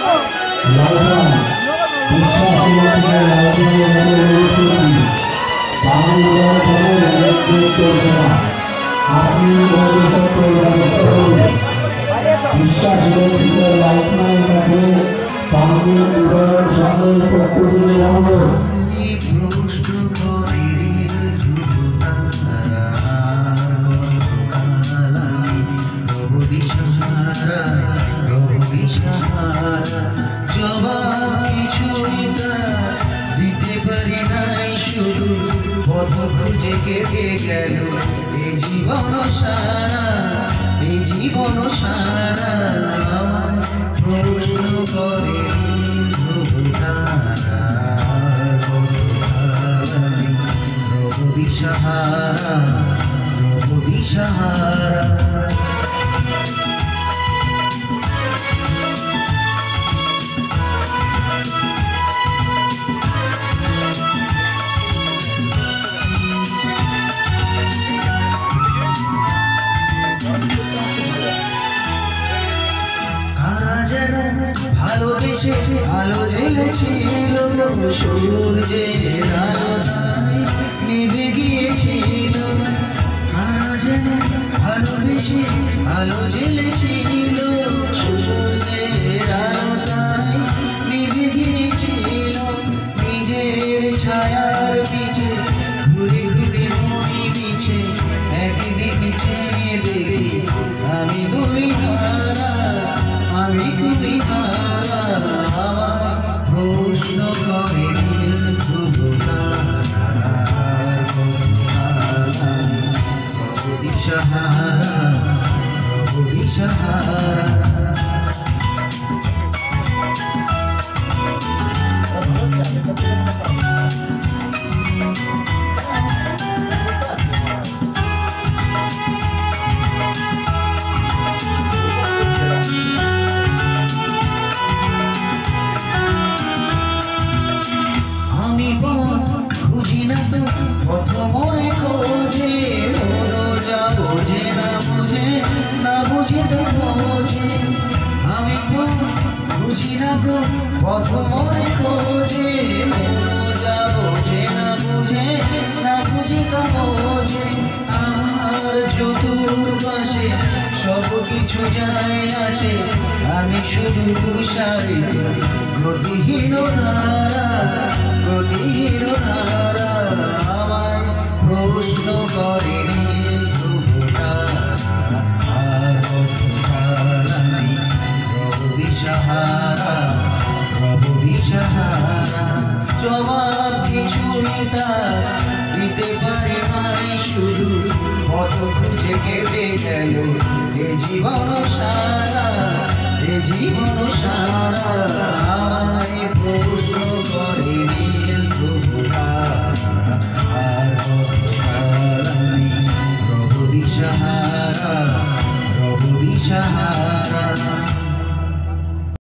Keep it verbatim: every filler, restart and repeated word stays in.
জবাব কিছুই দিতে পারি নাই, শুধু পথ খুঁজে কেটে গেল এ জীবন সারা, এ জীবন সারা। আমার প্রশ্ন করে প্রভু দিশাহারা, প্রভু দিশাহারা। যেন ভালোবেসে আলো জ্বেলেছিল, সূর্যের আলোয় নিভে গিয়েছিল। তারা যেন ভালোবেসে আলো জ্বেলেছিল, সূর্যের আলোয় নিভে গিয়েছিল। নিজের ছায়ার পিছে ঘুরে ঘুরে মরি মিছে, একদিন চেয়ে দেখি আমি দুই হারা, আমি তুমি হারা। আমার প্রশ্ন করে প্রভু দিশাহারা, প্রভু দিশাহারা। পথ মরে খোঁজে, মনো যা বোঝে না বুঝে, না বুঝে তো বোঝে। আমি বুঝি না গো পথ মরে খোঁজে, মনো যা বোঝে না বুঝে, না বুঝে তো বোঝে। আমার চতুর্পাশে সব কিছু যায় আসে, আমি শুধু তুষারে গতিহীন ধারা, গতিহীন ধারা। আমার প্রশ্ন করে প্রভু দিশাহারা, প্রভু দিশাহারা। জবাব কিছুই তার দিতে পারে নাই, শুধু পথ খুঁজে কেটে গেল এ জীবন সারা, এ জীবন সারা। আমায় প্রশ্ন করে প্রভু প্রভু দিশাহারা, প্রভু দিশাহারা।